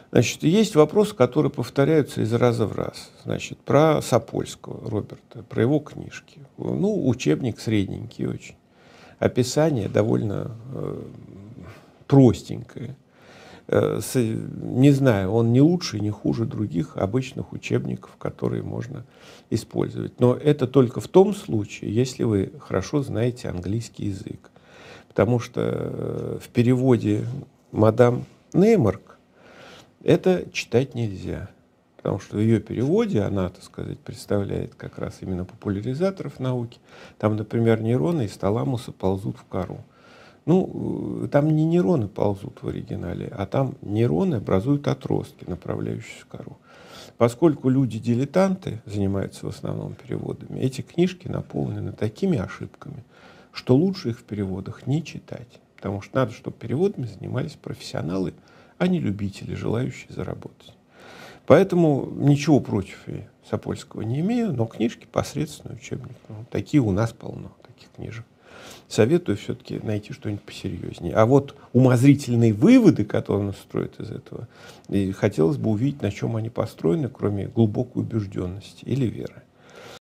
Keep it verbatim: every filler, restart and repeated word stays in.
Значит, есть вопросы, которые повторяются из раза в раз. Значит, про Сапольского Роберта, про его книжки. Ну, учебник средненький очень. Описание довольно э, простенькое. Э, с, не знаю, он не лучше, не хуже других обычных учебников, которые можно использовать. Но это только в том случае, если вы хорошо знаете английский язык. Потому что э, в переводе мадам Неймарк это читать нельзя, потому что в ее переводе она, так сказать, представляет как раз именно популяризаторов науки. Там, например, нейроны из таламуса ползут в кору. Ну, там не нейроны ползут в оригинале, а там нейроны образуют отростки, направляющиеся в кору. Поскольку люди-дилетанты занимаются в основном переводами, эти книжки наполнены такими ошибками, что лучше их в переводах не читать. Потому что надо, чтобы переводами занимались профессионалы, а не любители, желающие заработать. Поэтому ничего против я Сапольского не имею, но книжки посредственные, учебники. Ну, такие у нас полно, таких книжек. Советую все-таки найти что-нибудь посерьезнее. А вот умозрительные выводы, которые он строит из этого, и хотелось бы увидеть, на чем они построены, кроме глубокой убежденности или веры.